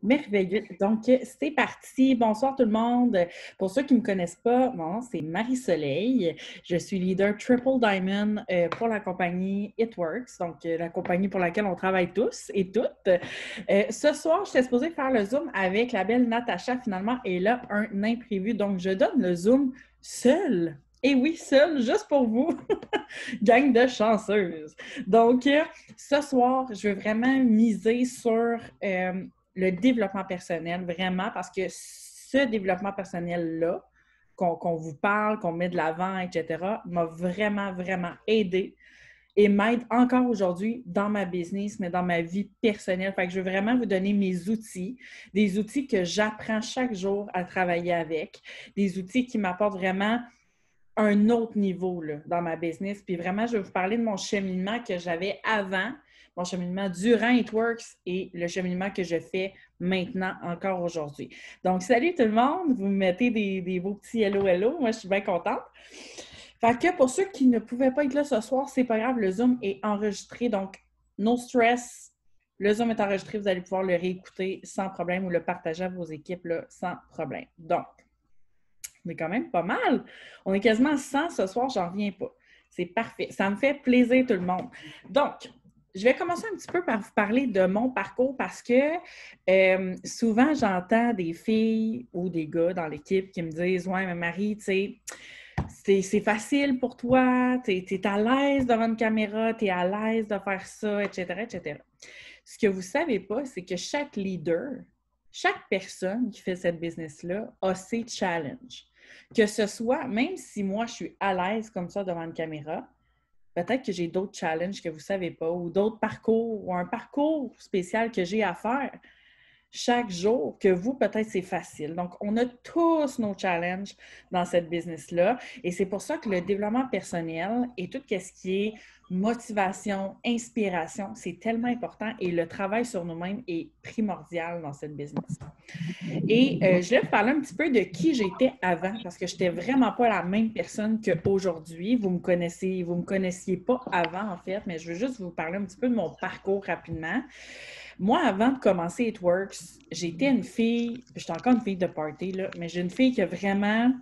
Merveilleux. Donc, c'est parti. Bonsoir tout le monde. Pour ceux qui ne me connaissent pas, mon nom, c'est Marie-Soleil. Je suis leader Triple Diamond pour la compagnie It Works, donc la compagnie pour laquelle on travaille tous et toutes. Ce soir, j'étais supposée faire le Zoom avec la belle Natacha. Finalement, elle a un imprévu. Donc, je donne le Zoom seul. Et oui, seul, juste pour vous. Gang de chanceuses. Donc, ce soir, je veux vraiment miser sur le développement personnel, vraiment, parce que ce développement personnel-là, qu'on vous parle, qu'on met de l'avant, etc., m'a vraiment, vraiment aidé et m'aide encore aujourd'hui dans ma business, mais dans ma vie personnelle. Fait que je veux vraiment vous donner mes outils, des outils que j'apprends chaque jour à travailler avec, des outils qui m'apportent vraiment un autre niveau là, dans ma business. Puis vraiment, je vais vous parler de mon cheminement que j'avais avant, mon cheminement durant It Works et le cheminement que je fais maintenant, encore aujourd'hui. Donc, salut tout le monde! Vous me mettez des beaux petits hello, hello. Moi, je suis bien contente. Fait que pour ceux qui ne pouvaient pas être là ce soir, c'est pas grave, le Zoom est enregistré. Donc, no stress. Le Zoom est enregistré, vous allez pouvoir le réécouter sans problème ou le partager à vos équipes là, sans problème. Donc, on est quand même pas mal. On est quasiment à 100 ce soir, j'en reviens pas. C'est parfait. Ça me fait plaisir tout le monde. Donc, je vais commencer un petit peu par vous parler de mon parcours parce que souvent, j'entends des filles ou des gars dans l'équipe qui me disent « Ouais, mais Marie, tu sais, c'est facile pour toi, tu es à l'aise devant une caméra, tu es à l'aise de faire ça, etc., etc. » Ce que vous ne savez pas, c'est que chaque leader, chaque personne qui fait cette business-là a ses challenges. Que ce soit, même si moi, je suis à l'aise comme ça devant une caméra, peut-être que j'ai d'autres challenges que vous ne savez pas ou d'autres parcours ou un parcours spécial que j'ai à faire chaque jour que vous, peut-être, c'est facile. Donc, on a tous nos challenges dans cette business-là et c'est pour ça que le développement personnel et tout ce qui est motivation, inspiration, c'est tellement important et le travail sur nous-mêmes est primordial dans cette business. Et je vais vous parler un petit peu de qui j'étais avant, parce que je n'étais vraiment pas la même personne qu'aujourd'hui. Vous me connaissiez pas avant, en fait, mais je veux juste vous parler un petit peu de mon parcours rapidement. Moi, avant de commencer It Works, j'étais une fille, j'étais encore une fille de party, là, mais j'ai une fille qui a vraiment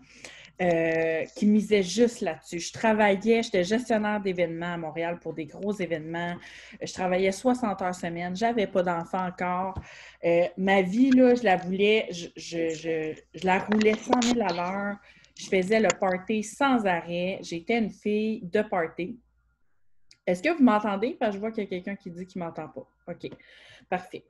qui misait juste là-dessus. Je travaillais, j'étais gestionnaire d'événements à Montréal pour des gros événements. Je travaillais 60 heures semaine. J'avais pas d'enfant encore. Ma vie, là, je la voulais, je la roulais 100 000 à l'heure. Je faisais le party sans arrêt. J'étais une fille de party. Est-ce que vous m'entendez? Parce que je vois qu'il y a quelqu'un qui dit qu'il ne m'entend pas. OK, parfait.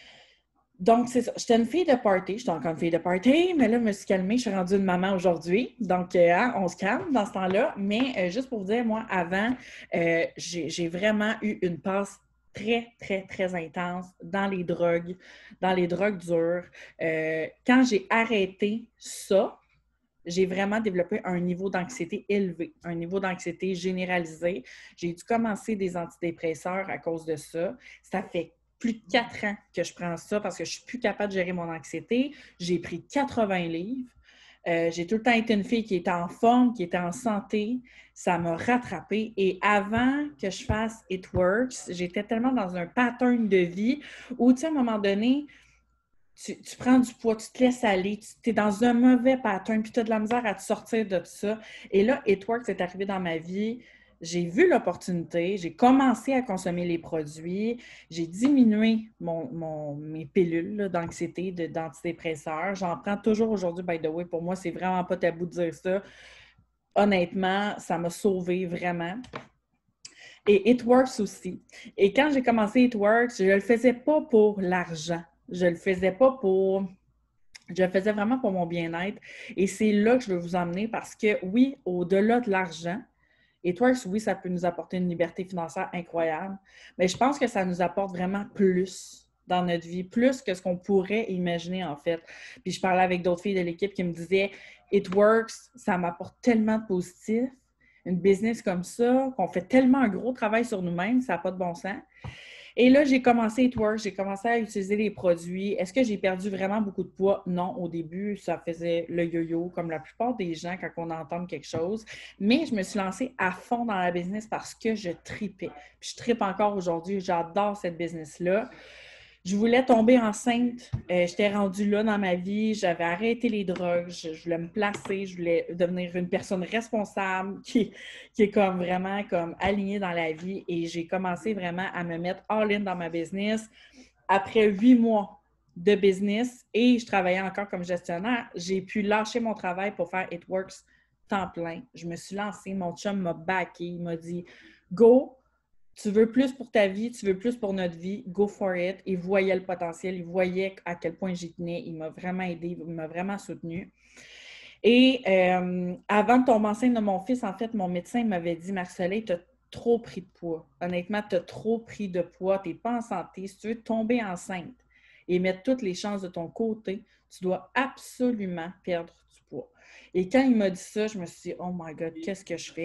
Donc, c'est ça. J'étais une fille de party. J'étais encore une fille de party, mais là, je me suis calmée. Je suis rendue une maman aujourd'hui. Donc, on se calme dans ce temps-là. Mais juste pour vous dire, moi, avant, j'ai vraiment eu une passe très, très, très intense dans les drogues dures. Quand j'ai arrêté ça, j'ai vraiment développé un niveau d'anxiété élevé, un niveau d'anxiété généralisé. J'ai dû commencer des antidépresseurs à cause de ça. Ça fait plus de 4 ans que je prends ça parce que je ne suis plus capable de gérer mon anxiété. J'ai pris 80 livres. J'ai tout le temps été une fille qui était en forme, qui était en santé. Ça m'a rattrapée. Et avant que je fasse It Works, j'étais tellement dans un pattern de vie où, tu sais, à un moment donné, tu prends du poids, tu te laisses aller, tu es dans un mauvais pattern, puis tu as de la misère à te sortir de ça. Et là, It Works est arrivé dans ma vie. J'ai vu l'opportunité, j'ai commencé à consommer les produits, j'ai diminué mes pilules d'anxiété, d'antidépresseurs. J'en prends toujours aujourd'hui, by the way. Pour moi, c'est vraiment pas tabou de dire ça. Honnêtement, ça m'a sauvée vraiment. Et It Works aussi. Et quand j'ai commencé It Works, je ne le faisais pas pour l'argent. Je le faisais pas pour... Je le faisais vraiment pour mon bien-être. Et c'est là que je veux vous emmener parce que, oui, au-delà de l'argent, It Works, oui, ça peut nous apporter une liberté financière incroyable, mais je pense que ça nous apporte vraiment plus dans notre vie, plus que ce qu'on pourrait imaginer, en fait. Puis je parlais avec d'autres filles de l'équipe qui me disaient « It Works, ça m'apporte tellement de positif. Une business comme ça, qu'on fait tellement un gros travail sur nous-mêmes, ça n'a pas de bon sens. » Et là, j'ai commencé It Works, j'ai commencé à utiliser les produits. Est-ce que j'ai perdu vraiment beaucoup de poids? Non, au début, ça faisait le yo-yo, comme la plupart des gens quand on entend quelque chose. Mais je me suis lancée à fond dans la business parce que je tripais. Puis je tripe encore aujourd'hui, j'adore cette business-là. Je voulais tomber enceinte. J'étais rendue là dans ma vie. J'avais arrêté les drogues. Je voulais me placer. Je voulais devenir une personne responsable qui est comme vraiment comme alignée dans la vie. Et j'ai commencé vraiment à me mettre all-in dans ma business. Après 8 mois de business et je travaillais encore comme gestionnaire, j'ai pu lâcher mon travail pour faire It Works temps plein. Je me suis lancée. Mon chum m'a backé. Il m'a dit « Go! » Tu veux plus pour ta vie, tu veux plus pour notre vie, go for it. Il voyait le potentiel, il voyait à quel point j'y tenais. Il m'a vraiment aidé, il m'a vraiment soutenue. Et avant de tomber enceinte de mon fils, en fait, mon médecin m'avait dit « Marie-Soleil, tu as trop pris de poids. Honnêtement, tu as trop pris de poids, tu n'es pas en santé. Si tu veux tomber enceinte et mettre toutes les chances de ton côté, tu dois absolument perdre du poids. » Et quand il m'a dit ça, je me suis dit « Oh my God, qu'est-ce que je fais? »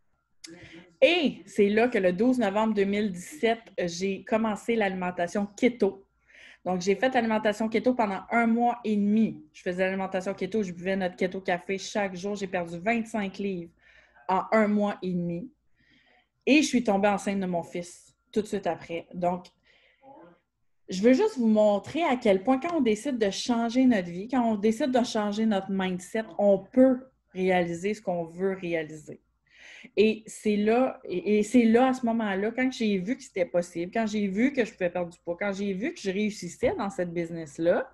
Et c'est là que le 12 novembre 2017, j'ai commencé l'alimentation keto. Donc, j'ai fait l'alimentation keto pendant 1 mois et demi. Je faisais l'alimentation keto, je buvais notre keto café chaque jour. J'ai perdu 25 livres en 1 mois et demi. Et je suis tombée enceinte de mon fils tout de suite après. Donc, je veux juste vous montrer à quel point quand on décide de changer notre vie, quand on décide de changer notre mindset, on peut réaliser ce qu'on veut réaliser. Et c'est là, à ce moment-là, quand j'ai vu que c'était possible, quand j'ai vu que je pouvais perdre du poids, quand j'ai vu que je réussissais dans cette business-là,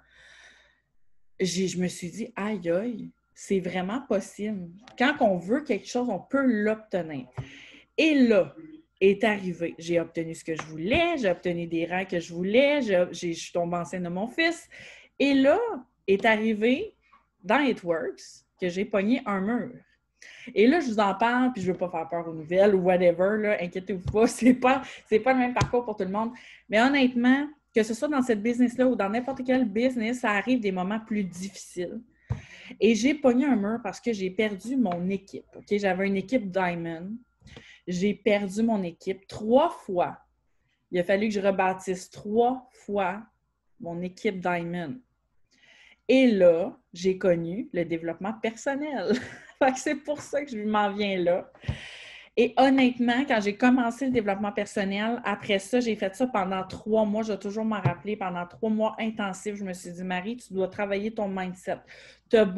je me suis dit, aïe, aïe, c'est vraiment possible. Quand on veut quelque chose, on peut l'obtenir. Et là est arrivé, j'ai obtenu ce que je voulais, j'ai obtenu des rangs que je voulais, je suis tombée enceinte de mon fils. Et là est arrivé, dans It Works, que j'ai pogné un mur. Et là, je vous en parle, puis je ne veux pas faire peur aux nouvelles ou whatever, là, inquiétez-vous pas, c'est pas le même parcours pour tout le monde. Mais honnêtement, que ce soit dans cette business-là ou dans n'importe quel business, ça arrive des moments plus difficiles. Et j'ai pogné un mur parce que j'ai perdu mon équipe. Okay? J'avais une équipe Diamond. J'ai perdu mon équipe 3 fois. Il a fallu que je rebâtisse 3 fois mon équipe Diamond. Et là, j'ai connu le développement personnel. C'est pour ça que je m'en viens là. Et honnêtement, quand j'ai commencé le développement personnel, après ça, j'ai fait ça pendant 3 mois. Je vais toujours m'en rappeler. Pendant 3 mois intensifs, je me suis dit, Marie, tu dois travailler ton mindset. Tu as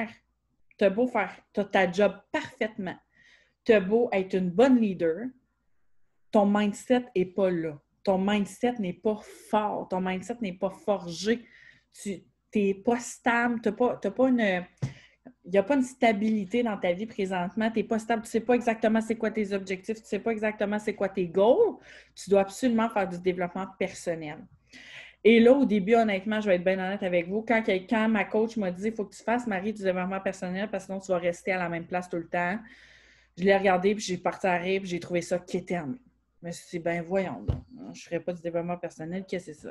ta job parfaitement. Tu as beau être une bonne leader, ton mindset n'est pas là. Ton mindset n'est pas fort. Ton mindset n'est pas forgé. Tu n'es pas stable. Tu n'as pas une... Il n'y a pas une stabilité dans ta vie présentement. Tu n'es pas stable. Tu ne sais pas exactement c'est quoi tes objectifs. Tu ne sais pas exactement c'est quoi tes goals. Tu dois absolument faire du développement personnel. Et là, au début, honnêtement, je vais être bien honnête avec vous, quand ma coach m'a dit « Il faut que tu fasses, Marie, du développement personnel parce que sinon tu vas rester à la même place tout le temps », je l'ai regardé, puis j'ai parti à rire, puis j'ai trouvé ça quétaine. Je me suis dit « Ben voyons donc, je ne ferai pas du développement personnel, qu'est-ce que c'est ça? »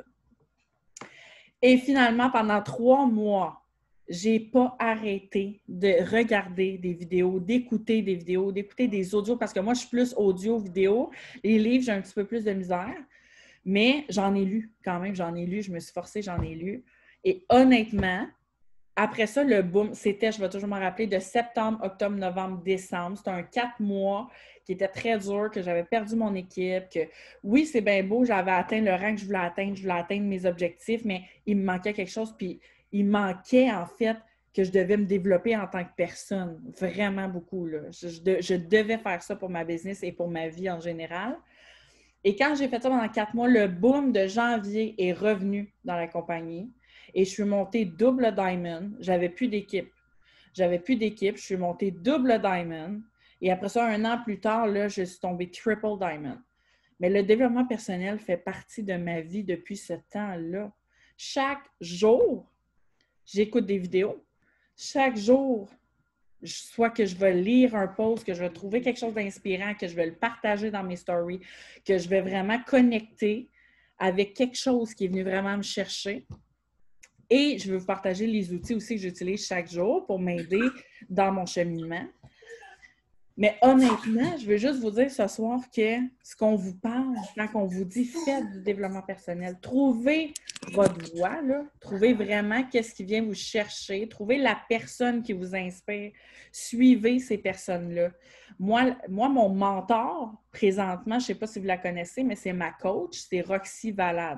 Et finalement, pendant 3 mois, je n'ai pas arrêté de regarder des vidéos, d'écouter des vidéos, d'écouter des audios, parce que moi, je suis plus audio-vidéo. Les livres, j'ai un petit peu plus de misère. Mais j'en ai lu quand même, je me suis forcée, j'en ai lu. Et honnêtement, après ça, le boom, c'était, je vais toujours m'en rappeler, de septembre, octobre, novembre, décembre. C'était un 4 mois qui était très dur, que j'avais perdu mon équipe, que oui, c'est bien beau, j'avais atteint le rang que je voulais atteindre mes objectifs, mais il me manquait quelque chose, puis il manquait en fait que je devais me développer en tant que personne, vraiment beaucoup. Là. Je devais faire ça pour ma business et pour ma vie en général. Et quand j'ai fait ça pendant 4 mois, le boom de janvier est revenu dans la compagnie et je suis montée double diamond. J'avais plus d'équipe. Je suis montée double diamond. Et après ça, 1 an plus tard, là, je suis tombée triple diamond. Mais le développement personnel fait partie de ma vie depuis ce temps-là. Chaque jour, j'écoute des vidéos. Chaque jour, soit que je vais lire un post, que je vais trouver quelque chose d'inspirant, que je vais le partager dans mes stories, que je vais vraiment connecter avec quelque chose qui est venu vraiment me chercher. Et je veux vous partager les outils aussi que j'utilise chaque jour pour m'aider dans mon cheminement. Mais honnêtement, je veux juste vous dire ce soir que ce qu'on vous parle, quand on vous dit faites du développement personnel, trouvez votre voie, là, trouvez vraiment qu'est-ce qui vient vous chercher, trouvez la personne qui vous inspire, suivez ces personnes-là. Moi, mon mentor, présentement, je ne sais pas si vous la connaissez, mais c'est ma coach, c'est Roxy Valade.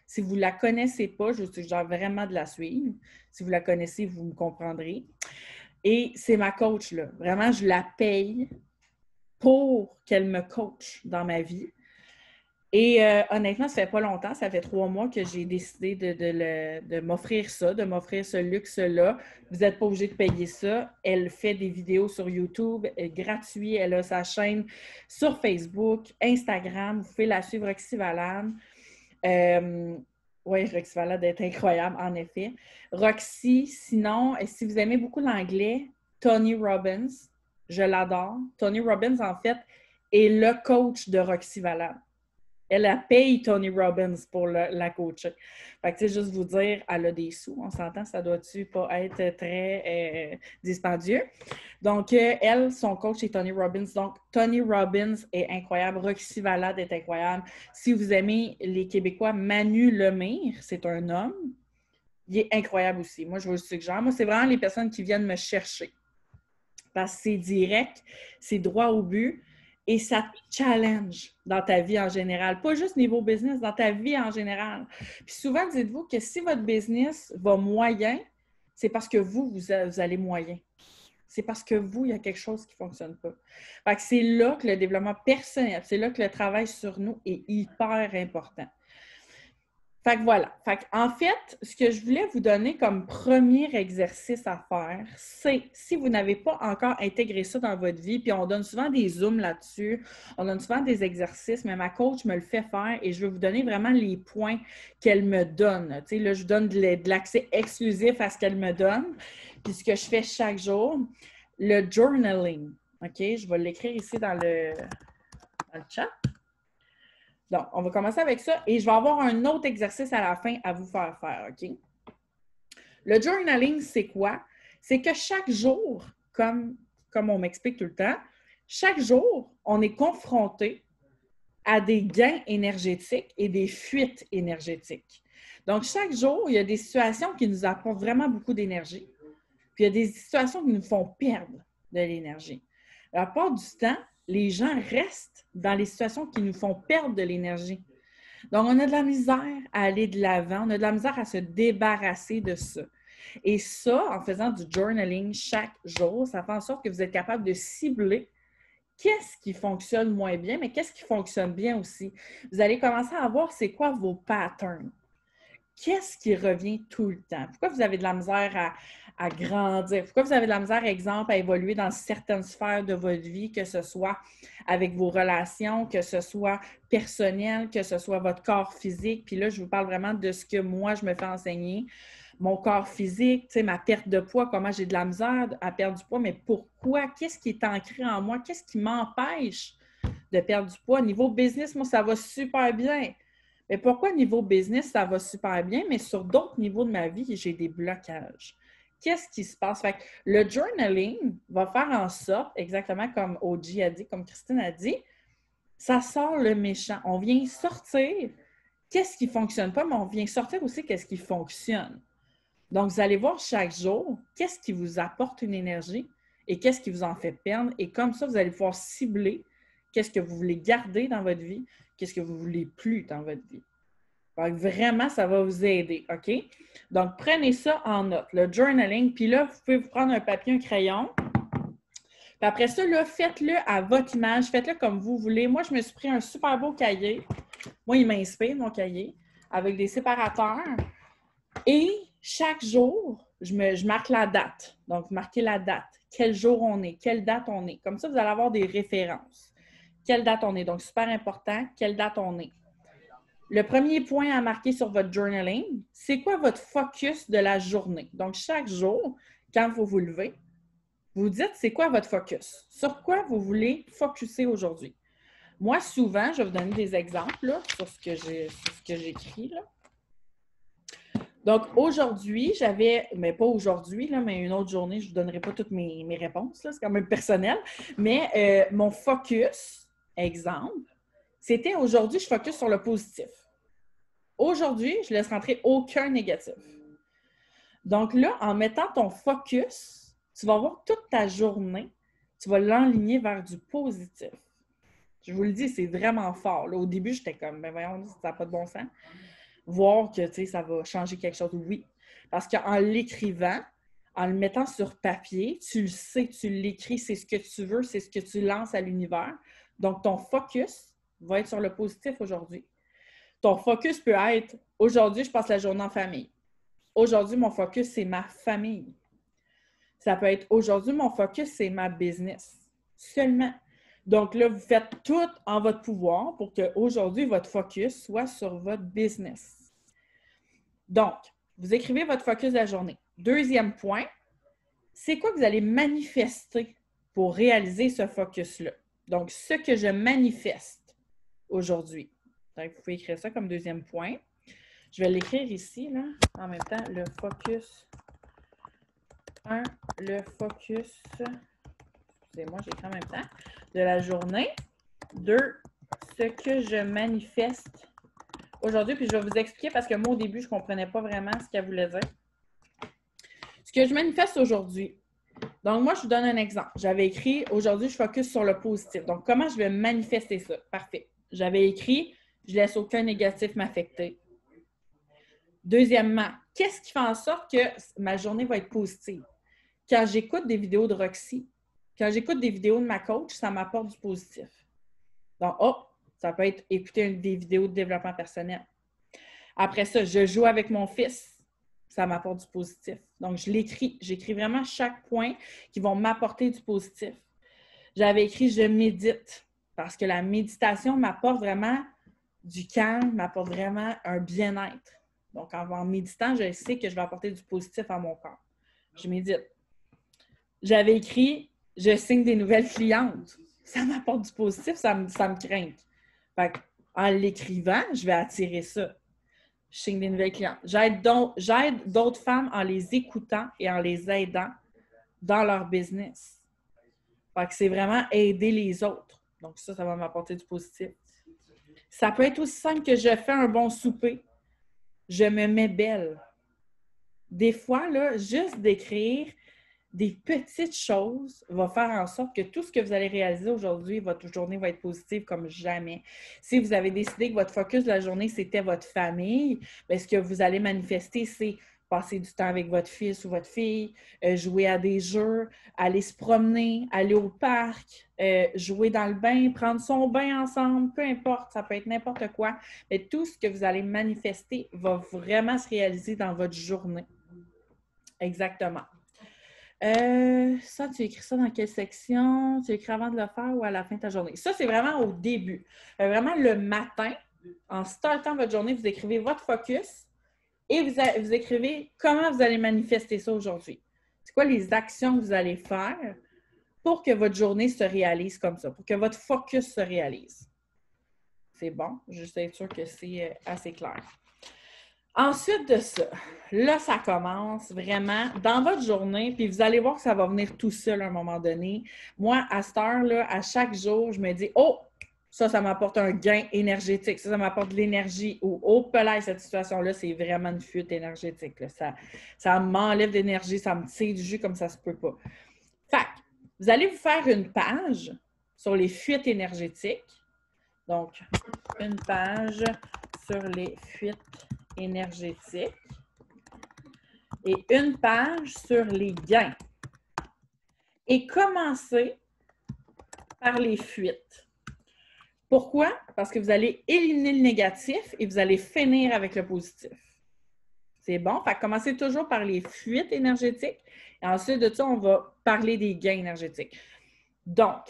Si vous ne la connaissez pas, je vous suggère vraiment de la suivre. Si vous la connaissez, vous me comprendrez. Et c'est ma coach, là. Vraiment, je la paye pour qu'elle me coach dans ma vie. Et honnêtement, ça fait pas longtemps, ça fait 3 mois que j'ai décidé de m'offrir ça, de m'offrir ce luxe-là. Vous n'êtes pas obligé de payer ça. Elle fait des vidéos sur YouTube gratuit. Elle a sa chaîne sur Facebook, Instagram. Vous pouvez la suivre, Roxy Valade. Oui, Roxy Valade est incroyable, en effet. Roxy, sinon, si vous aimez beaucoup l'anglais, Tony Robbins, je l'adore. Tony Robbins, en fait, est le coach de Roxy Valade. Elle a payé Tony Robbins pour la coacher. Fait que, tu sais, juste vous dire, elle a des sous. On s'entend, ça doit-tu pas être très dispendieux? Donc, elle, son coach est Tony Robbins. Donc, Tony Robbins est incroyable. Roxy Valade est incroyable. Si vous aimez les Québécois, Manu Lemire, c'est un homme. Il est incroyable aussi. Moi, je vous le suggère. Moi, c'est vraiment les personnes qui viennent me chercher. Parce que c'est direct, c'est droit au but. Et ça te challenge dans ta vie en général. Pas juste niveau business, dans ta vie en général. Puis souvent, dites-vous que si votre business va moyen, c'est parce que vous allez moyen. C'est parce que il y a quelque chose qui ne fonctionne pas. Fait que c'est là que le développement personnel, c'est là que le travail sur nous est hyper important. Fait que voilà. Fait en fait, ce que je voulais vous donner comme premier exercice à faire, c'est, si vous n'avez pas encore intégré ça dans votre vie, puis on donne souvent des zooms là-dessus, on donne souvent des exercices, mais ma coach me le fait faire et je vais vous donner vraiment les points qu'elle me donne. Tu sais, là, je donne de l'accès exclusif à ce qu'elle me donne, puis ce que je fais chaque jour. Le journaling. OK? Je vais l'écrire ici dans le chat. Donc, on va commencer avec ça et je vais avoir un autre exercice à la fin à vous faire faire, OK? Le journaling, c'est quoi? C'est que chaque jour, comme on m'explique tout le temps, chaque jour, on est confronté à des gains énergétiques et des fuites énergétiques. Donc, chaque jour, il y a des situations qui nous apportent vraiment beaucoup d'énergie, puis il y a des situations qui nous font perdre de l'énergie. La plupart du temps, les gens restent dans les situations qui nous font perdre de l'énergie. Donc, on a de la misère à aller de l'avant, on a de la misère à se débarrasser de ça. Et ça, en faisant du journaling chaque jour, ça fait en sorte que vous êtes capable de cibler qu'est-ce qui fonctionne moins bien, mais qu'est-ce qui fonctionne bien aussi. Vous allez commencer à voir c'est quoi vos patterns. Qu'est-ce qui revient tout le temps? Pourquoi vous avez de la misère à grandir? Pourquoi vous avez de la misère, exemple, à évoluer dans certaines sphères de votre vie, que ce soit avec vos relations, que ce soit personnel, que ce soit votre corps physique? Puis là, je vous parle vraiment de ce que moi, je me fais enseigner. Mon corps physique, tu sais, ma perte de poids, comment j'ai de la misère à perdre du poids, mais pourquoi? Qu'est-ce qui est ancré en moi? Qu'est-ce qui m'empêche de perdre du poids? Niveau business, moi, ça va super bien. Mais pourquoi niveau business, ça va super bien, mais sur d'autres niveaux de ma vie, j'ai des blocages? Qu'est-ce qui se passe? Fait que le journaling va faire en sorte, exactement comme OG a dit, comme Christine a dit, ça sort le méchant. On vient sortir qu'est-ce qui ne fonctionne pas, mais on vient sortir aussi qu'est-ce qui fonctionne. Donc, vous allez voir chaque jour qu'est-ce qui vous apporte une énergie et qu'est-ce qui vous en fait perdre. Et comme ça, vous allez pouvoir cibler qu'est-ce que vous voulez garder dans votre vie, qu'est-ce que vous ne voulez plus dans votre vie. Donc, vraiment, ça va vous aider, OK? Donc, prenez ça en note, le journaling. Puis là, vous pouvez vous prendre un papier, un crayon. Puis après ça, là, faites-le à votre image, faites-le comme vous voulez. Moi, je me suis pris un super beau cahier. Moi, il m'inspire, mon cahier, avec des séparateurs. Et chaque jour, je marque la date. Donc, marquez la date. Quel jour on est, quelle date on est. Comme ça, vous allez avoir des références. Quelle date on est. Donc, super important, quelle date on est. Le premier point à marquer sur votre journaling, c'est quoi votre focus de la journée? Donc, chaque jour, quand vous vous levez, vous dites c'est quoi votre focus? Sur quoi vous voulez focuser aujourd'hui? Moi, souvent, je vais vous donner des exemples là, sur ce que j'écris. Donc, aujourd'hui, mais pas aujourd'hui, là, mais une autre journée, je ne vous donnerai pas toutes mes réponses, là, c'est quand même personnel, mais mon focus, exemple, c'était aujourd'hui, je focus sur le positif. Aujourd'hui, je ne laisse rentrer aucun négatif. Donc là, en mettant ton focus, tu vas voir toute ta journée, tu vas l'enligner vers du positif. Je vous le dis, c'est vraiment fort. Là, au début, j'étais comme, ben voyons, ça n'a pas de bon sens. voir que, tu sais, ça va changer quelque chose. Oui. Parce qu'en l'écrivant, en le mettant sur papier, tu le sais, tu l'écris, c'est ce que tu veux, c'est ce que tu lances à l'univers. Donc, ton focus va être sur le positif aujourd'hui. Ton focus peut être, aujourd'hui, je passe la journée en famille. Aujourd'hui, mon focus, c'est ma famille. Ça peut être, aujourd'hui, mon focus, c'est ma business. Seulement. Donc là, vous faites tout en votre pouvoir pour qu'aujourd'hui, votre focus soit sur votre business. Donc, vous écrivez votre focus de la journée. Deuxième point, c'est quoi que vous allez manifester pour réaliser ce focus-là? Donc, ce que je manifeste aujourd'hui. Donc, vous pouvez écrire ça comme deuxième point. Je vais l'écrire ici, là, en même temps, le focus. 1, le focus, excusez-moi, j'écris en même temps, de la journée. 2, ce que je manifeste aujourd'hui. Puis je vais vous expliquer parce que moi, au début, je ne comprenais pas vraiment ce qu'elle voulait dire. Ce que je manifeste aujourd'hui. Donc, moi, je vous donne un exemple. J'avais écrit, aujourd'hui, je focus sur le positif. Donc, comment je vais manifester ça? Parfait. J'avais écrit, je ne laisse aucun négatif m'affecter. Deuxièmement, qu'est-ce qui fait en sorte que ma journée va être positive? Quand j'écoute des vidéos de Roxy, quand j'écoute des vidéos de ma coach, ça m'apporte du positif. Donc, ça peut être écouter des vidéos de développement personnel. Après ça, je joue avec mon fils, ça m'apporte du positif. Donc, je l'écris. J'écris vraiment chaque point qui vont m'apporter du positif. J'avais écrit « je médite » parce que la méditation m'apporte vraiment du calme, m'apporte vraiment un bien-être. Donc, en méditant, je sais que je vais apporter du positif à mon corps. Je médite. J'avais écrit « je signe des nouvelles clientes ». Ça m'apporte du positif, ça me craint. Fait en l'écrivant, je vais attirer ça. Je signe des nouvelles clientes. J'aide d'autres femmes en les écoutant et en les aidant dans leur business. Fait que c'est vraiment aider les autres. Donc ça va m'apporter du positif. Ça peut être aussi simple que je fais un bon souper. Je me mets belle. Des fois, là, juste d'écrire des petites choses va faire en sorte que tout ce que vous allez réaliser aujourd'hui, votre journée va être positive comme jamais. Si vous avez décidé que votre focus de la journée, c'était votre famille, bien, ce que vous allez manifester, c'est passer du temps avec votre fils ou votre fille, jouer à des jeux, aller se promener, aller au parc, jouer dans le bain, prendre son bain ensemble, peu importe, ça peut être n'importe quoi. Mais tout ce que vous allez manifester va vraiment se réaliser dans votre journée. Exactement. Ça, tu écris ça dans quelle section? Tu écris avant de le faire ou à la fin de ta journée? Ça, c'est vraiment au début. Vraiment, le matin, en startant votre journée, vous écrivez votre focus et vous écrivez comment vous allez manifester ça aujourd'hui. C'est quoi les actions que vous allez faire pour que votre journée se réalise comme ça, pour que votre focus se réalise. C'est bon? Juste être sûr que c'est assez clair. Ensuite de ça, là, ça commence vraiment dans votre journée, puis vous allez voir que ça va venir tout seul à un moment donné. Moi, à cette heure-là, à chaque jour, je me dis « Oh, ça m'apporte un gain énergétique, ça m'apporte de l'énergie. » Ou « Oh, pelay, cette situation-là, c'est vraiment une fuite énergétique. Là. Ça m'enlève d'énergie, ça me tire du jus comme ça se peut pas. » Fait que, vous allez vous faire une page sur les fuites énergétiques. Donc, une page sur les fuites énergétique et une page sur les gains. Et commencez par les fuites. Pourquoi? Parce que vous allez éliminer le négatif et vous allez finir avec le positif. C'est bon? Fait que commencez toujours par les fuites énergétiques et ensuite de ça, on va parler des gains énergétiques. Donc,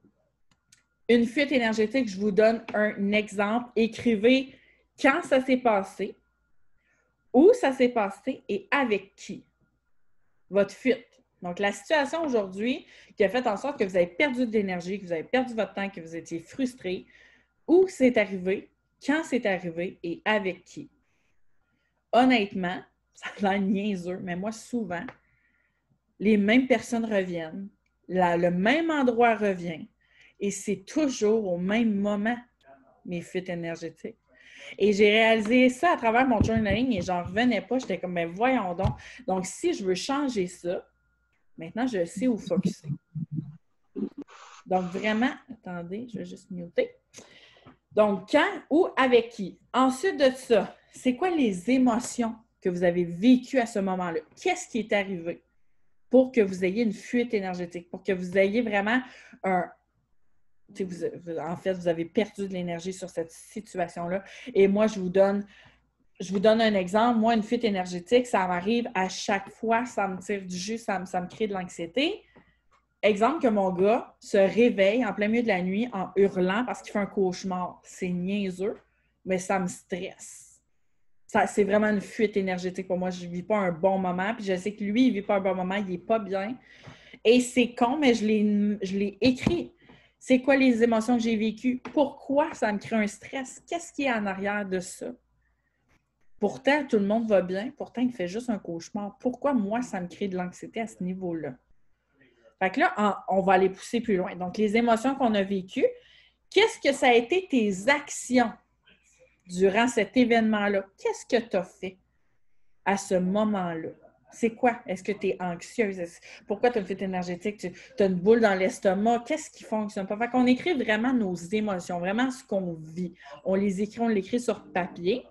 une fuite énergétique, je vous donne un exemple. Écrivez quand ça s'est passé, où ça s'est passé et avec qui? Votre fuite. Donc, la situation aujourd'hui qui a fait en sorte que vous avez perdu de l'énergie, que vous avez perdu votre temps, que vous étiez frustré, où c'est arrivé, quand c'est arrivé et avec qui? Honnêtement, ça a l'air niaiseux, mais moi, souvent, les mêmes personnes reviennent, le même endroit revient et c'est toujours au même moment mes fuites énergétiques. Et j'ai réalisé ça à travers mon journaling et j'en revenais pas. J'étais comme, mais voyons donc. Donc, si je veux changer ça, maintenant, je sais où focuser. Donc, vraiment, attendez, je vais juste muter. Donc, quand ou avec qui? Ensuite de ça, c'est quoi les émotions que vous avez vécues à ce moment-là? Qu'est-ce qui est arrivé pour que vous ayez une fuite énergétique, pour que vous ayez vraiment un... en fait, vous avez perdu de l'énergie sur cette situation-là. Et moi, je vous donne un exemple. Moi, une fuite énergétique, ça m'arrive à chaque fois, ça me tire du jus, ça me crée de l'anxiété. Exemple que mon gars se réveille en plein milieu de la nuit en hurlant parce qu'il fait un cauchemar. C'est niaiseux, mais ça me stresse. C'est vraiment une fuite énergétique pour moi. Je ne vis pas un bon moment, puis je sais que lui, il ne vit pas un bon moment, il n'est pas bien. Et c'est con, mais je l'ai écrit. C'est quoi les émotions que j'ai vécues? Pourquoi ça me crée un stress? Qu'est-ce qui est en arrière de ça? Pourtant, tout le monde va bien. Pourtant, il fait juste un cauchemar. Pourquoi moi, ça me crée de l'anxiété à ce niveau-là? Fait que là, on va aller pousser plus loin. Donc, les émotions qu'on a vécues, qu'est-ce que ça a été tes actions durant cet événement-là? Qu'est-ce que tu as fait à ce moment-là? C'est quoi? Est-ce que tu es anxieuse? Pourquoi tu as une fuite énergétique? Tu as une boule dans l'estomac? Qu'est-ce qui ne fonctionne pas? Fait qu'on écrit vraiment nos émotions, vraiment ce qu'on vit. On l'écrit sur papier.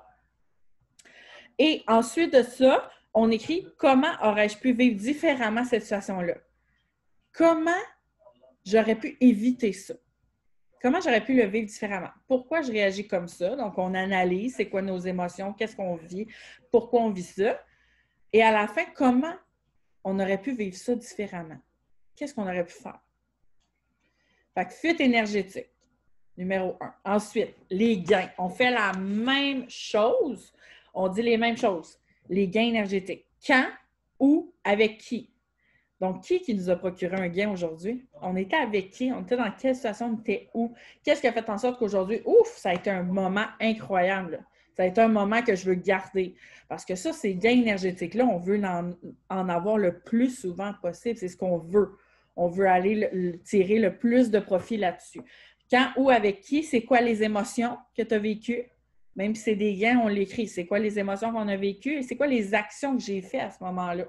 Et ensuite de ça, on écrit comment aurais-je pu vivre différemment cette situation-là? Comment j'aurais pu éviter ça? Comment j'aurais pu le vivre différemment? Pourquoi je réagis comme ça? Donc, on analyse c'est quoi nos émotions, qu'est-ce qu'on vit, pourquoi on vit ça. Et à la fin, comment on aurait pu vivre ça différemment? Qu'est-ce qu'on aurait pu faire? Fait que fuite énergétique, numéro 1. Ensuite, les gains. On fait la même chose. On dit les mêmes choses. Les gains énergétiques. Quand, où, avec qui? Donc, qui nous a procuré un gain aujourd'hui? On était avec qui? On était dans quelle situation? On était où? Qu'est-ce qui a fait en sorte qu'aujourd'hui, ouf, ça a été un moment incroyable. Ça a été un moment que je veux garder. Parce que ça, ces gains énergétiques-là, on veut en avoir le plus souvent possible. C'est ce qu'on veut. On veut aller tirer le plus de profit là-dessus. Quand, où, avec qui? C'est quoi les émotions que tu as vécues? Même si c'est des gains, on l'écrit. C'est quoi les émotions qu'on a vécues? Et c'est quoi les actions que j'ai faites à ce moment-là?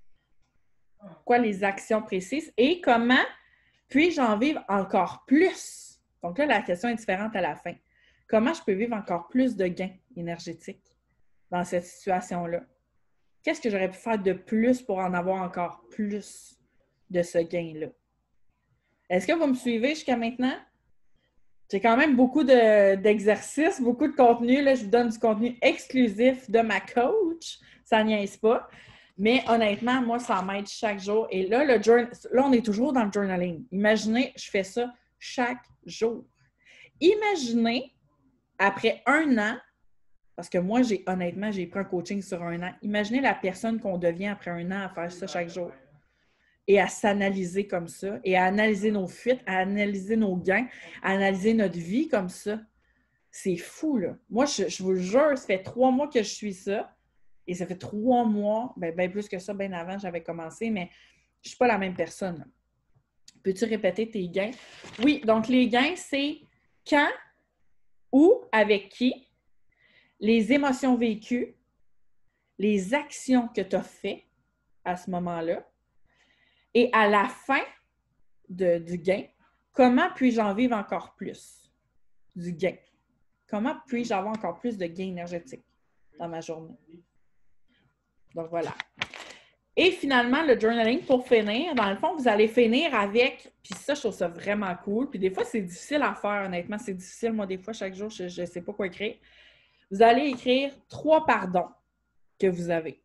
Quoi les actions précises et comment puis-je en vivre encore plus? Donc là, la question est différente à la fin. Comment je peux vivre encore plus de gains énergétiques dans cette situation-là? Qu'est-ce que j'aurais pu faire de plus pour en avoir encore plus de ce gain-là? Est-ce que vous me suivez jusqu'à maintenant? J'ai quand même beaucoup d'exercices, beaucoup de contenu. Là, je vous donne du contenu exclusif de ma coach. Ça niaise pas. Mais honnêtement, moi, ça m'aide chaque jour. Et là, là, on est toujours dans le journaling. Imaginez, je fais ça chaque jour. Imaginez, après un an, parce que moi, honnêtement, j'ai pris un coaching sur un an. Imaginez la personne qu'on devient après un an à faire ça chaque jour et à s'analyser comme ça, et à analyser nos fuites, à analyser nos gains, à analyser notre vie comme ça. C'est fou, là. Moi, je vous le jure, ça fait 3 mois que je suis ça, et ça fait 3 mois, bien plus que ça, bien avant, j'avais commencé, mais je ne suis pas la même personne, là. Peux-tu répéter tes gains? Oui, donc les gains, c'est quand, où, avec qui, les émotions vécues, les actions que tu as faites à ce moment-là, et à la fin du gain, comment puis-je en vivre encore plus du gain? Comment puis-je avoir encore plus de gains énergétiques dans ma journée? Donc, voilà. Et finalement, le journaling, pour finir, dans le fond, vous allez finir avec, puis ça, je trouve ça vraiment cool, puis des fois, c'est difficile à faire, honnêtement, c'est difficile. Moi, des fois, chaque jour, je ne sais pas quoi écrire. Vous allez écrire 3 pardons que vous avez.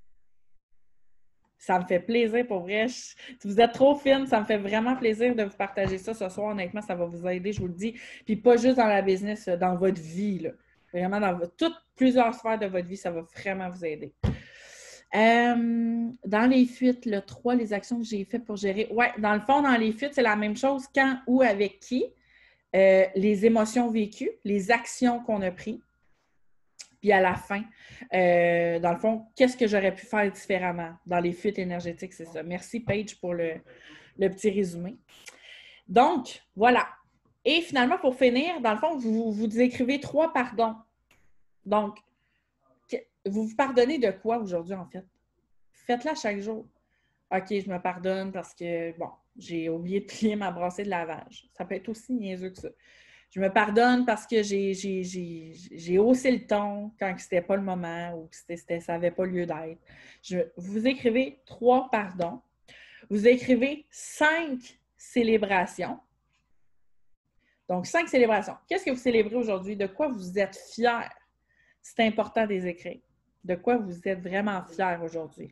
Ça me fait plaisir pour vrai. Si vous êtes trop fine, ça me fait vraiment plaisir de vous partager ça ce soir. Honnêtement, ça va vous aider, je vous le dis. Puis pas juste dans la business, dans votre vie, là. Vraiment dans plusieurs sphères de votre vie, ça va vraiment vous aider. Dans les fuites, le 3, les actions que j'ai faites pour gérer. Ouais, dans le fond, dans les fuites, c'est la même chose. Quand, où, avec qui. Les émotions vécues, les actions qu'on a prises. Puis à la fin, dans le fond, qu'est-ce que j'aurais pu faire différemment dans les fuites énergétiques, c'est ça. Merci Paige pour le petit résumé. Donc, voilà. Et finalement, pour finir, dans le fond, vous écrivez 3 pardons. Donc, vous vous pardonnez de quoi aujourd'hui, en fait? Faites-la chaque jour. OK, je me pardonne parce que, bon, j'ai oublié de plier ma brassée de lavage. Ça peut être aussi niaiseux que ça. Je me pardonne parce que j'ai haussé le ton quand c'était pas le moment ou que ça n'avait pas lieu d'être. Vous écrivez 3 pardons. Vous écrivez 5 célébrations. Donc, 5 célébrations. Qu'est-ce que vous célébrez aujourd'hui? De quoi vous êtes fiers? C'est important de les écrire. De quoi vous êtes vraiment fiers aujourd'hui?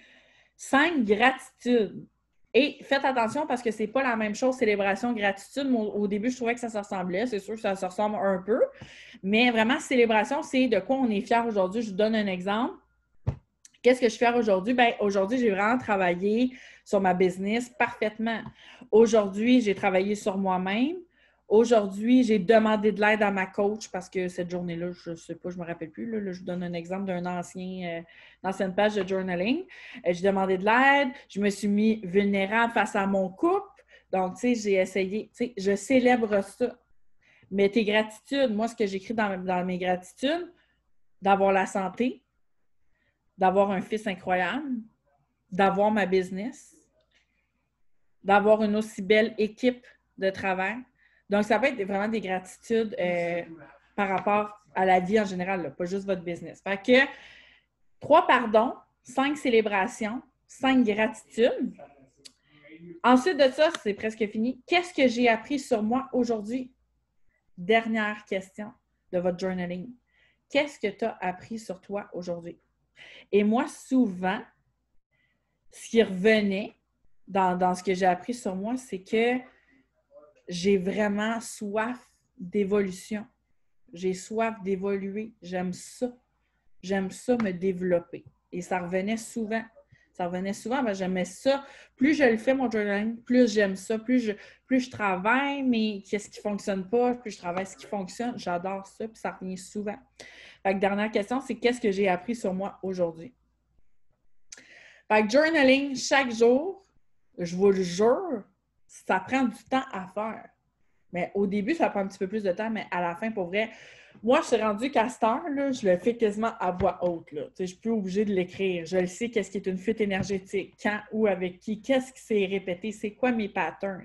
5 gratitudes. Et faites attention parce que c'est pas la même chose, célébration, gratitude. Moi, au début, je trouvais que ça se ressemblait. C'est sûr que ça se ressemble un peu. Mais vraiment, célébration, c'est de quoi on est fier aujourd'hui. Je vous donne un exemple. Qu'est-ce que je fais aujourd'hui? Bien, aujourd'hui, j'ai vraiment travaillé sur ma business parfaitement. Aujourd'hui, j'ai travaillé sur moi-même. Aujourd'hui, j'ai demandé de l'aide à ma coach parce que cette journée-là, je ne sais pas, je ne me rappelle plus. Là, je vous donne un exemple d'une ancienne page de journaling. J'ai demandé de l'aide. Je me suis mis vulnérable face à mon couple. Donc, tu sais, j'ai essayé. Tu sais, je célèbre ça. Mais tes gratitudes, moi, ce que j'écris dans mes gratitudes, d'avoir la santé, d'avoir un fils incroyable, d'avoir ma business, d'avoir une aussi belle équipe de travail. Donc, ça peut être vraiment des gratitudes par rapport à la vie en général, là, pas juste votre business. Fait que 3 pardons, 5 célébrations, 5 gratitudes. Ensuite de ça, c'est presque fini. Qu'est-ce que j'ai appris sur moi aujourd'hui? Dernière question de votre journaling. Qu'est-ce que tu as appris sur toi aujourd'hui? Et moi, souvent, ce qui revenait dans ce que j'ai appris sur moi, c'est que j'ai vraiment soif d'évolution. J'ai soif d'évoluer. J'aime ça. J'aime ça me développer. Et ça revenait souvent. Ça revenait souvent, mais j'aimais ça. Plus je le fais, mon journaling, plus j'aime ça. Plus je travaille, mais qu'est-ce qui ne fonctionne pas, plus je travaille ce qui fonctionne. J'adore ça, puis ça revient souvent. Fait que dernière question, c'est qu'est-ce que j'ai appris sur moi aujourd'hui? Fait que journaling, chaque jour, je vous le jure, ça prend du temps à faire. Mais au début, ça prend un petit peu plus de temps, mais à la fin, pour vrai, moi, je suis rendue qu'à cette heure, là, je le fais quasiment à voix haute. Là. Je ne suis plus obligée de l'écrire. Je le sais, qu'est-ce qui est une fuite énergétique, quand, où, avec qui, qu'est-ce qui s'est répété, c'est quoi mes patterns.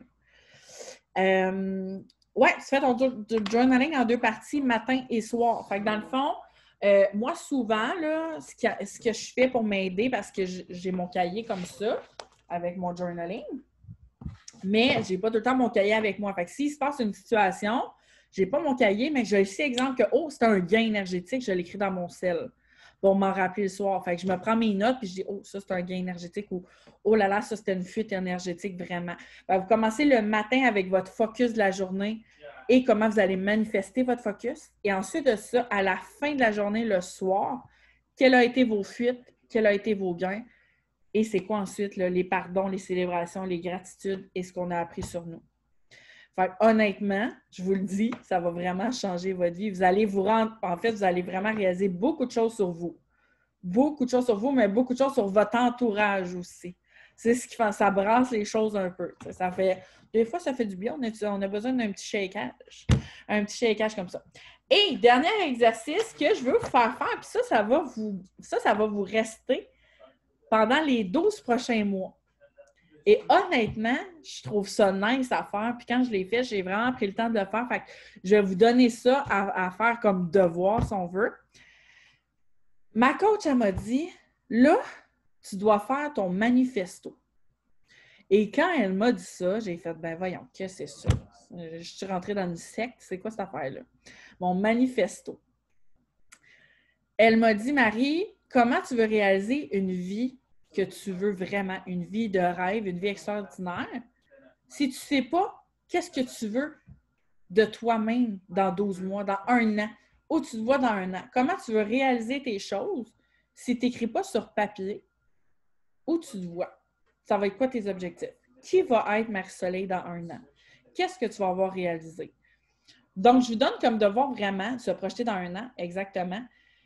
Ouais, tu fais ton journaling en 2 parties, matin et soir. Fait que dans le fond, moi, souvent, là, ce que je fais pour m'aider, parce que j'ai mon cahier comme ça, avec mon journaling, mais je n'ai pas tout le temps mon cahier avec moi. Fait que s'il se passe une situation, je n'ai pas mon cahier, mais je sais, exemple, que c'est un gain énergétique, je l'écris dans mon cell pour m'en rappeler le soir. Fait que je me prends mes notes puis je dis, oh, ça, c'est un gain énergétique ou oh là là, ça, c'était une fuite énergétique vraiment. Fait que vous commencez le matin avec votre focus de la journée et comment vous allez manifester votre focus. Et ensuite de ça, à la fin de la journée, le soir, quelles ont été vos fuites, quels ont été vos gains. Et c'est quoi ensuite, là, les pardons, les célébrations, les gratitudes et ce qu'on a appris sur nous. Fait, honnêtement, je vous le dis, ça va vraiment changer votre vie. Vous allez vous rendre, en fait, vous allez vraiment réaliser beaucoup de choses sur vous. Beaucoup de choses sur vous, mais beaucoup de choses sur votre entourage aussi. C'est ce qui fait, ça brasse les choses un peu. Ça fait, des fois, ça fait du bien. On a besoin d'un petit shakeage. Un petit shakeage comme ça. Et dernier exercice que je veux vous faire faire, puis ça va vous rester pendant les 12 prochains mois. Et honnêtement, je trouve ça nice à faire. Puis quand je l'ai fait, j'ai vraiment pris le temps de le faire. Fait que je vais vous donner ça à faire comme devoir, si on veut. Ma coach, elle m'a dit, là, tu dois faire ton manifesto. Et quand elle m'a dit ça, j'ai fait, ben voyons, qu'est-ce que c'est ça? Je suis rentrée dans une secte, c'est quoi cette affaire-là? Mon manifesto. Elle m'a dit, Marie, comment tu veux réaliser une vie que tu veux vraiment, une vie de rêve, une vie extraordinaire, si tu ne sais pas qu'est-ce que tu veux de toi-même dans 12 mois, dans 1 an, où tu te vois dans 1 an? Comment tu veux réaliser tes choses si tu n'écris pas sur papier où tu te vois? Ça va être quoi tes objectifs? Qui va être Marie-Soleil dans 1 an? Qu'est-ce que tu vas avoir réalisé? Donc, je vous donne comme devoir vraiment, se projeter dans 1 an, exactement.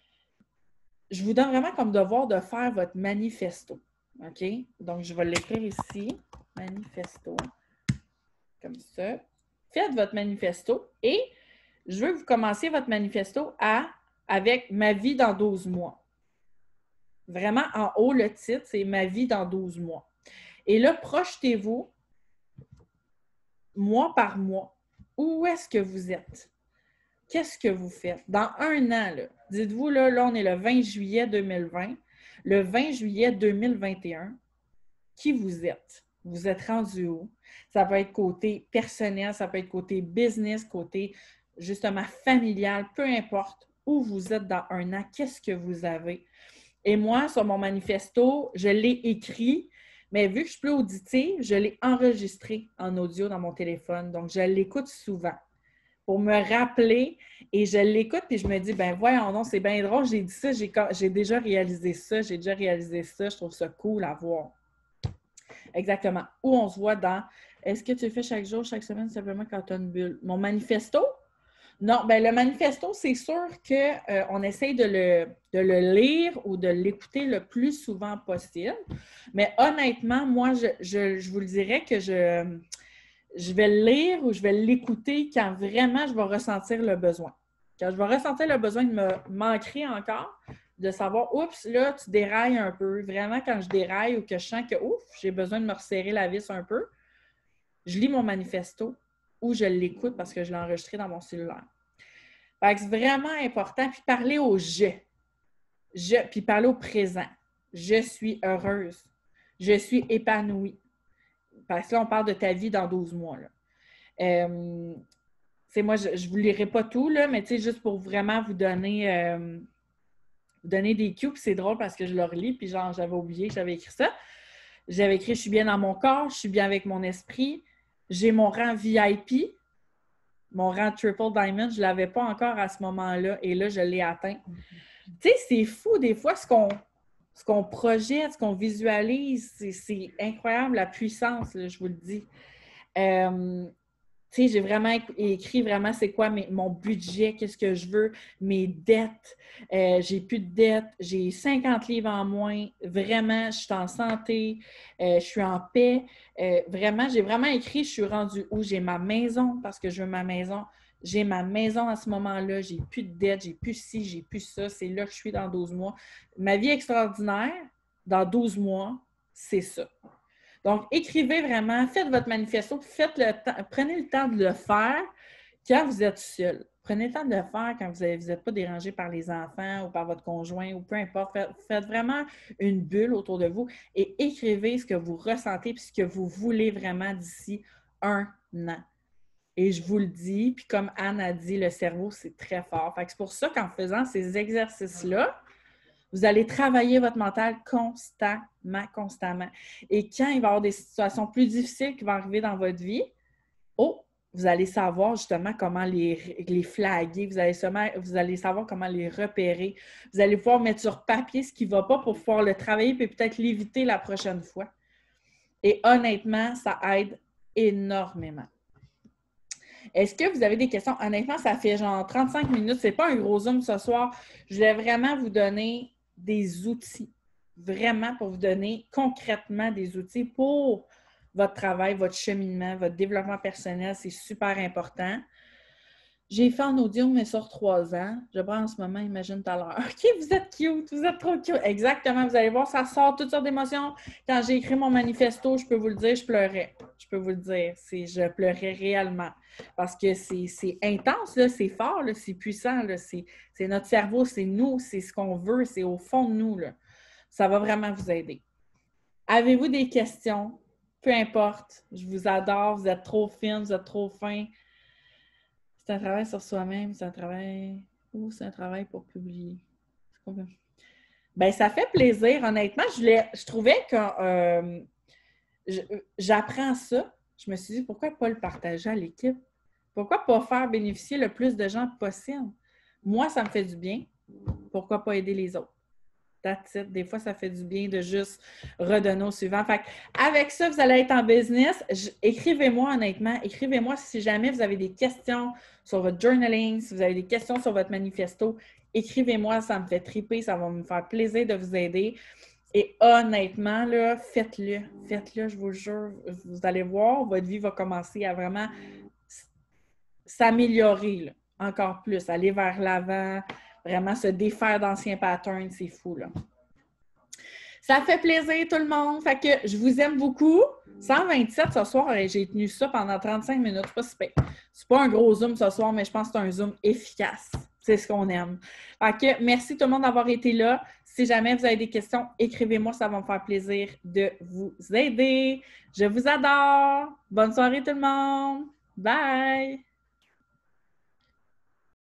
Je vous donne vraiment comme devoir de faire votre manifesto. OK? Donc, je vais l'écrire ici. Manifesto. Comme ça. Faites votre manifesto et je veux que vous commenciez votre manifesto avec ma vie dans 12 mois. Vraiment, en haut, le titre, c'est ma vie dans 12 mois. Et là, projetez-vous mois par mois. Où est-ce que vous êtes? Qu'est-ce que vous faites? Dans un an, là, dites-vous, là, on est le 20 juillet 2020, le 20 juillet 2021, qui vous êtes? Vous êtes rendu où? Ça peut être côté personnel, ça peut être côté business, côté justement familial, peu importe où vous êtes dans un an, qu'est-ce que vous avez? Et moi, sur mon manifesto, je l'ai écrit, mais vu que je suis plus auditive, je l'ai enregistré en audio dans mon téléphone. Donc, je l'écoute souvent pour me rappeler et je l'écoute et je me dis, ben voyons non, c'est bien drôle, j'ai dit ça, j'ai déjà réalisé ça, je trouve ça cool à voir. Exactement. Où on se voit dans, est-ce que tu le fais chaque jour, chaque semaine, simplement quand tu as une bulle? Mon manifesto? Non, bien le manifesto, c'est sûr qu'on essaye de le lire ou de l'écouter le plus souvent possible. Mais honnêtement, moi, je vous le dirais que je vais le lire ou je vais l'écouter quand vraiment je vais ressentir le besoin. Quand je vais ressentir le besoin de me manquer encore, de savoir, oups, là, tu dérailles un peu. Vraiment, quand je déraille ou que je sens que, ouf, j'ai besoin de me resserrer la vis un peu, je lis mon manifesto ou je l'écoute parce que je l'ai enregistré dans mon cellulaire. Fait que c'est vraiment important. Puis parler au je. Puis parler au présent. Je suis heureuse. Je suis épanouie. Parce que là, on parle de ta vie dans 12 mois. Moi, je ne vous lirai pas tout, là, mais juste pour vraiment vous donner des cues. Puis c'est drôle parce que je le relis, puis genre, j'avais oublié que j'avais écrit ça. J'avais écrit « Je suis bien dans mon corps, je suis bien avec mon esprit, j'ai mon rang VIP, mon rang Triple Diamond, je ne l'avais pas encore à ce moment-là, et là, je l'ai atteint. » Tu sais, c'est fou des fois ce qu'on projette, ce qu'on visualise, c'est incroyable la puissance, là, je vous le dis. Tu sais, j'ai vraiment écrit vraiment c'est quoi mon budget, qu'est-ce que je veux, mes dettes. J'ai plus de dettes, j'ai 50 livres en moins. Vraiment, je suis en santé, je suis en paix. Vraiment, j'ai vraiment écrit, je suis rendue où j'ai ma maison parce que je veux ma maison. J'ai ma maison à ce moment-là, j'ai plus de dettes, j'ai plus ci, j'ai plus ça. C'est là que je suis dans 12 mois. Ma vie extraordinaire, dans 12 mois, c'est ça. Donc, écrivez vraiment, faites votre manifesto, prenez le temps de le faire quand vous êtes seul. Prenez le temps de le faire quand vous n'êtes pas dérangé par les enfants ou par votre conjoint ou peu importe. Faites vraiment une bulle autour de vous et écrivez ce que vous ressentez et ce que vous voulez vraiment d'ici un an. Et je vous le dis, puis comme Anne a dit, le cerveau, c'est très fort. Fait que c'est pour ça qu'en faisant ces exercices-là, vous allez travailler votre mental constamment. Et quand il va y avoir des situations plus difficiles qui vont arriver dans votre vie, vous allez savoir justement comment les flaguer, vous allez savoir comment les repérer. Vous allez pouvoir mettre sur papier ce qui ne va pas pour pouvoir le travailler et peut-être l'éviter la prochaine fois. Et honnêtement, ça aide énormément. Est-ce que vous avez des questions? Honnêtement, ça fait genre 35 minutes. Ce n'est pas un gros zoom ce soir. Je voulais vraiment vous donner des outils, vraiment pour vous donner concrètement des outils pour votre travail, votre cheminement, votre développement personnel. C'est super important. J'ai fait en audio, mais sur 3 ans. Je prends en ce moment, imagine tout à l'heure. OK, vous êtes cute, vous êtes trop cute. Exactement, vous allez voir, ça sort toutes sortes d'émotions. Quand j'ai écrit mon manifesto, je peux vous le dire, je pleurais. Je peux vous le dire, je pleurais réellement. Parce que c'est intense, c'est fort, c'est puissant. C'est notre cerveau, c'est nous, c'est ce qu'on veut, c'est au fond de nous. Là. Ça va vraiment vous aider. Avez-vous des questions? Peu importe. Je vous adore, vous êtes trop fine, vous êtes trop fin. C'est un travail sur soi-même, c'est un travail pour publier. Ben, ça fait plaisir, honnêtement. Je trouvais que j'apprends ça. Je me suis dit, pourquoi pas le partager à l'équipe? Pourquoi pas faire bénéficier le plus de gens possible? Moi, ça me fait du bien. Pourquoi pas aider les autres? That's it. Des fois, ça fait du bien de juste redonner au suivant. Fait avec ça, vous allez être en business. Écrivez-moi honnêtement. Écrivez-moi si jamais vous avez des questions sur votre journaling, si vous avez des questions sur votre manifesto. Écrivez-moi, ça me fait triper, ça va me faire plaisir de vous aider. Et honnêtement, là, faites-le. Faites-le, je vous jure. Vous allez voir, votre vie va commencer à vraiment s'améliorer là, encore plus, aller vers l'avant. Vraiment se défaire d'anciens patterns, c'est fou, là. Ça fait plaisir, tout le monde. Fait que je vous aime beaucoup. 127 ce soir, et j'ai tenu ça pendant 35 minutes. Pas si pire. C'est pas un gros Zoom ce soir, mais je pense que c'est un Zoom efficace. C'est ce qu'on aime. Fait que merci tout le monde d'avoir été là. Si jamais vous avez des questions, écrivez-moi, ça va me faire plaisir de vous aider. Je vous adore. Bonne soirée tout le monde. Bye!